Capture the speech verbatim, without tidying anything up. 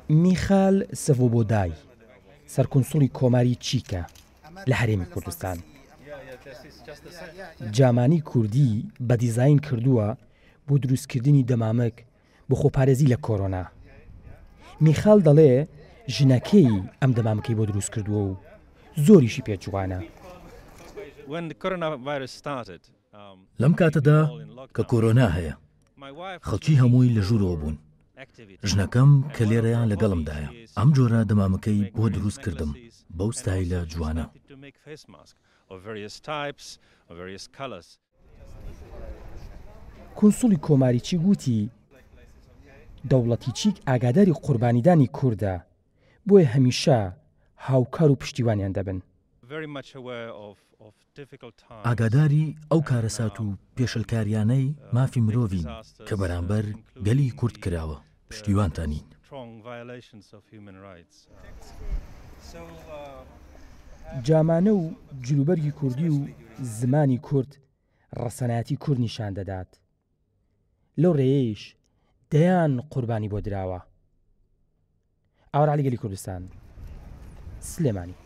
میخال سڤۆبۆدای سەرکونسوڵی کۆماری چیکە لە هەرێمی کوردستان جامانی کوردی بە دیزاین کردووە بۆ دروستکردنی دەمامک بۆ خۆپارێزی لە کۆرۆنا. میخال دەڵێ ژنەکەی ئەم دەمامکەی بۆ دروست کردووە و زۆریشی پێچوانە. لەم کاتەدا کە کۆرۆنا هەیە خەڵکی هەمووی لە ژوورەوە بوون. ژنەکەم کە لێرەیان لەگەڵمدایە ئەم جۆرە دەمامەکەی بۆ دروست کردم بەو ستایلە جوانە. کونسوڵی کۆماری چی گوتی دەوڵەتی چیک ئاگاداری قوربانیدانی کووردە بۆیە هەمیشە هاوکار و پشتیوانیان دەبن. ئاگاداری ئەو کارەسات و پێشەلکاریانەی مافی مرۆڤین کە بەرامبەر گەلی کورد کراوە پشتیوانتانین. جامانە و جلوبەرگی کوردی و زمانی کورد ڕەسەنایەتی کورد نیشان دەدات. لەو ڕێیەش دەیان قوربانی بۆ دراوە. ئاوەڕا لەگەلی کوردستان سلێمانی.